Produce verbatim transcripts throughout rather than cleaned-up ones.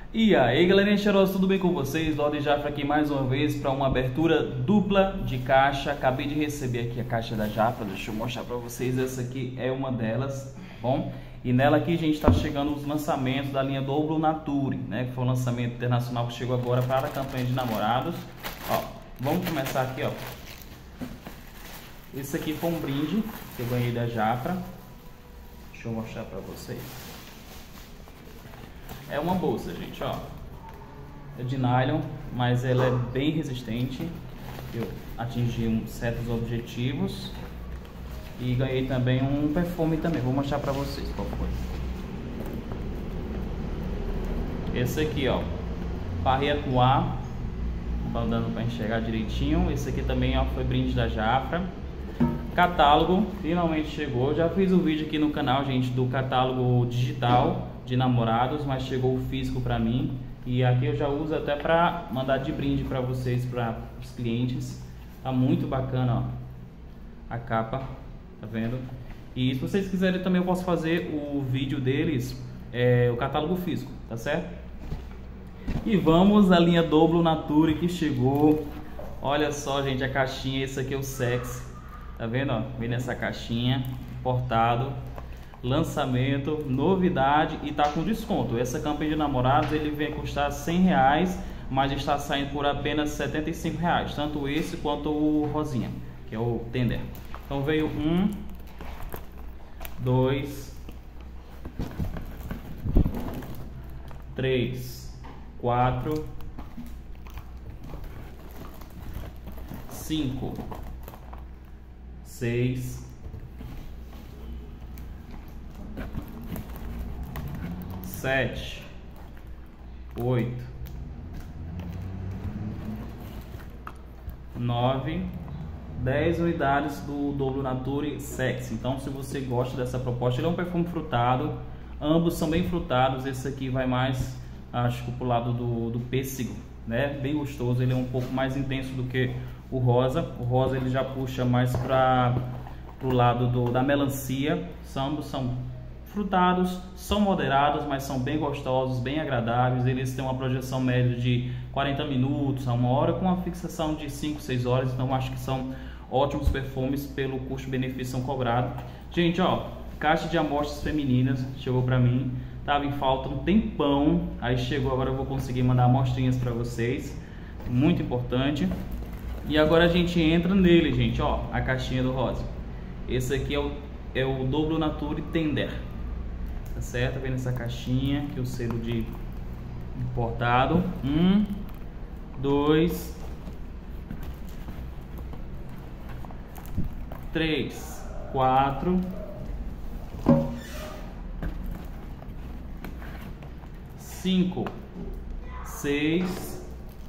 E aí galerinha cheirosa, tudo bem com vocês? Lorde Jafra aqui mais uma vez para uma abertura dupla de caixa. Acabei de receber aqui a caixa da Jafra, deixa eu mostrar para vocês. Essa aqui é uma delas, tá bom? E nela aqui a gente está chegando os lançamentos da linha Doblo Nature, né? Que foi um lançamento internacional que chegou agora para a campanha de namorados. Ó, vamos começar aqui, ó. Esse aqui foi um brinde que eu ganhei da Jafra. Deixa eu mostrar para vocês. É uma bolsa, gente, ó. É de nylon, mas ela é bem resistente. Eu atingi um, certos objetivos. E ganhei também um perfume também. Vou mostrar pra vocês qual foi. Esse aqui, ó. Parreira com ar. Tá dando pra enxergar direitinho. Esse aqui também, ó, foi brinde da Jafra. Catálogo, finalmente chegou. Já fiz um vídeo aqui no canal, gente, do catálogo digital de namorados, mas chegou o físico pra mim. E aqui eu já uso até pra mandar de brinde pra vocês, para os clientes. Tá muito bacana, ó, a capa, tá vendo? E se vocês quiserem também eu posso fazer o vídeo deles, é, o catálogo físico, tá certo? E vamos à linha Doblo Nature que chegou. Olha só, gente, a caixinha. Esse aqui é o Sexy, tá vendo, ó? Vem nessa caixinha, portado. Lançamento, novidade e tá com desconto. Essa campanha de namorados ele vem custar cem reais, mas está saindo por apenas setenta e cinco reais, tanto esse quanto o rosinha, que é o Tender. Então veio um, dois, três, quatro, cinco, seis, sete, oito, nove, dez unidades do Doblo Nature Sexy. Então, se você gosta dessa proposta, ele é um perfume frutado. Ambos são bem frutados. Esse aqui vai mais, acho que pro lado do, do pêssego, né? Bem gostoso. Ele é um pouco mais intenso do que o rosa. O rosa ele já puxa mais para pro lado do, da melancia. Ambos são frutados, são moderados, mas são bem gostosos, bem agradáveis. Eles têm uma projeção média de quarenta minutos a uma hora, com uma fixação de cinco, seis horas. Então acho que são ótimos perfumes pelo custo-benefício cobrado. Gente, ó, caixa de amostras femininas chegou pra mim. Tava em falta um tempão, aí chegou, agora eu vou conseguir mandar amostrinhas para vocês. Muito importante. E agora a gente entra nele, gente, ó, a caixinha do rosa. Esse aqui é o, é o Doblo Nature Tender. Tá certo? Vem nessa caixinha aqui o selo de importado. Um, dois, três, quatro, cinco, seis,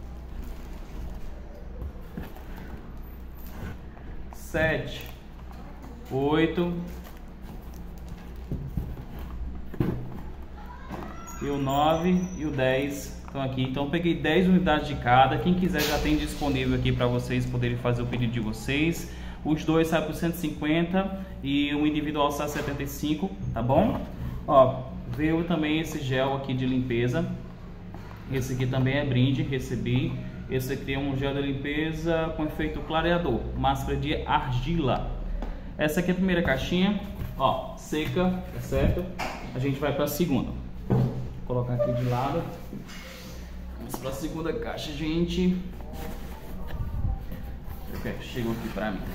sete, oito. E o nove e o dez estão aqui. Então eu peguei dez unidades de cada. Quem quiser já tem disponível aqui para vocês poderem fazer o pedido de vocês. Os dois saem por cento e cinquenta e o individual sai setenta e cinco, tá bom? Ó, veio também esse gel aqui de limpeza. Esse aqui também é brinde, recebi. Esse aqui é um gel de limpeza com efeito clareador, máscara de argila. Essa aqui é a primeira caixinha, ó, seca, tá certo? A gente vai para a segunda. Vou colocar aqui de lado. Vamos para a segunda caixa, gente. Chegou aqui para mim.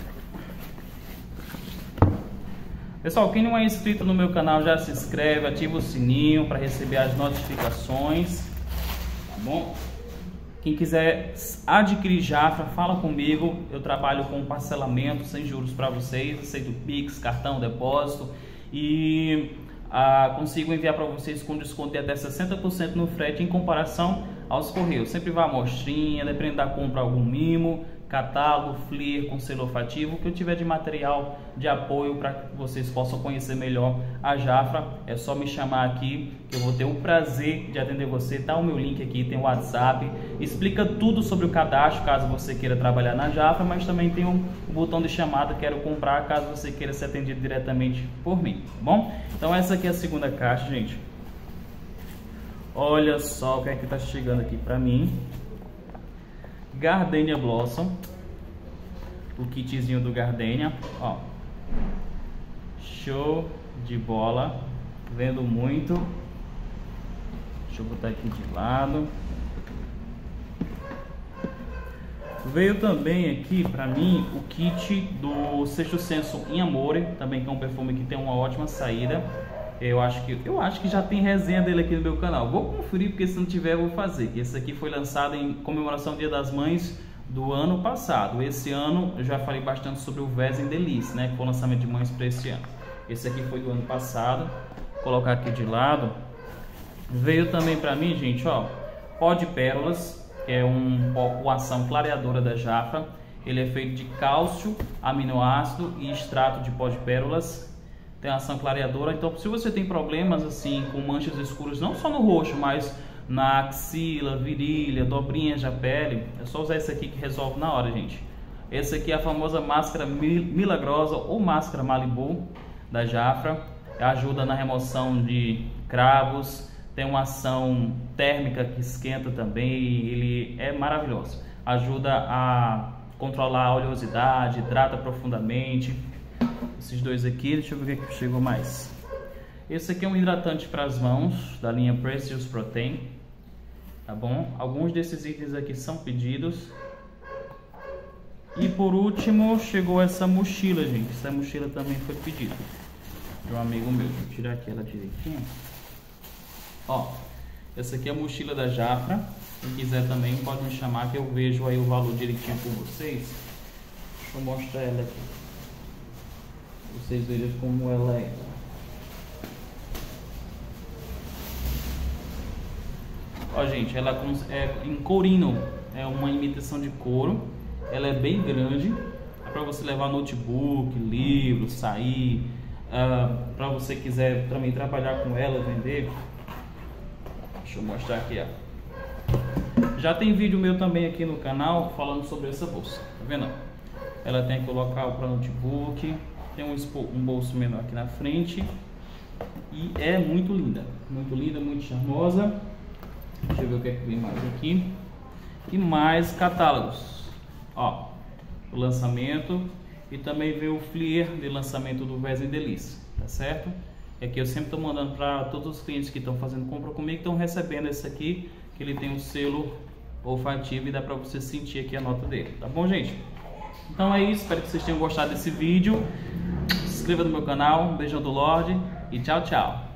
Pessoal, quem não é inscrito no meu canal já se inscreve, ativa o sininho para receber as notificações, tá bom? Quem quiser adquirir Jafra, fala comigo. Eu trabalho com parcelamento sem juros para vocês. Aceito Pix, cartão, depósito e ah, consigo enviar para vocês com desconto de até sessenta por cento no frete em comparação aos correios. Sempre vai amostrinha, dependendo da compra, algum mimo, catálogo, flyer com selo olfativo, que eu tiver de material de apoio para que vocês possam conhecer melhor a Jafra. É só me chamar aqui que eu vou ter o prazer de atender você. Tá o meu link aqui, tem o WhatsApp, explica tudo sobre o cadastro caso você queira trabalhar na Jafra, mas também tem um, um botão de chamada quero comprar caso você queira ser atendido diretamente por mim, tá bom? Então essa aqui é a segunda caixa, gente. Olha só o que é que tá chegando aqui pra mim. Gardenia Blossom. O kitzinho do Gardenia, ó. Show de bola. Vendo muito. Deixa eu botar aqui de lado. Veio também aqui pra mim o kit do Sexto Senso In Amore, também que é um perfume que tem uma ótima saída. Eu acho que eu acho que já tem resenha dele aqui no meu canal. Vou conferir, porque se não tiver eu vou fazer. Esse aqui foi lançado em comemoração ao Dia das Mães do ano passado. Esse ano eu já falei bastante sobre o Vezem Delice, né, que foi o lançamento de mães para esse ano. Esse aqui foi do ano passado. Vou colocar aqui de lado. Veio também pra mim, gente, ó, pó de pérolas. É um pó com ação clareadora da Jafra. Ele é feito de cálcio, aminoácido e extrato de pó de pérolas. Tem ação clareadora. Então, se você tem problemas assim com manchas escuras, não só no rosto, mas na axila, virilha, dobrinhas da pele, é só usar esse aqui que resolve na hora, gente. Esse aqui é a famosa máscara milagrosa ou máscara Malibu da Jafra. Ajuda na remoção de cravos. Tem uma ação térmica que esquenta também, ele é maravilhoso. Ajuda a controlar a oleosidade, hidrata profundamente. Esses dois aqui, deixa eu ver o que chegou mais. Esse aqui é um hidratante para as mãos, da linha Precious Protein. Tá bom? Alguns desses itens aqui são pedidos. E por último, chegou essa mochila, gente. Essa mochila também foi pedida de um amigo meu. Deixa eu tirar aqui ela direitinho. Ó, essa aqui é a mochila da Jafra. Quem quiser também pode me chamar que eu vejo aí o valor direitinho com vocês. Deixa eu mostrar ela aqui, pra vocês verem como ela é. Ó, gente, ela é em corino, é uma imitação de couro. Ela é bem grande, é para você levar notebook, livro, sair, uh, para você quiser também trabalhar com ela, vender. Deixa eu mostrar aqui, ó. Já tem vídeo meu também aqui no canal falando sobre essa bolsa, tá vendo? Ela tem aqui o local para notebook, tem um, um bolso menor aqui na frente e é muito linda, muito linda, muito charmosa. Deixa eu ver o que é que vem mais aqui. E mais catálogos, ó, o lançamento, e também veio o flyer de lançamento do Vezem Delice, tá certo? É que eu sempre estou mandando para todos os clientes que estão fazendo compra comigo, estão recebendo esse aqui, que ele tem um selo olfativo e dá para você sentir aqui a nota dele, tá bom, gente? Então é isso, espero que vocês tenham gostado desse vídeo. Se inscreva no meu canal, um beijão do Lorde e tchau, tchau!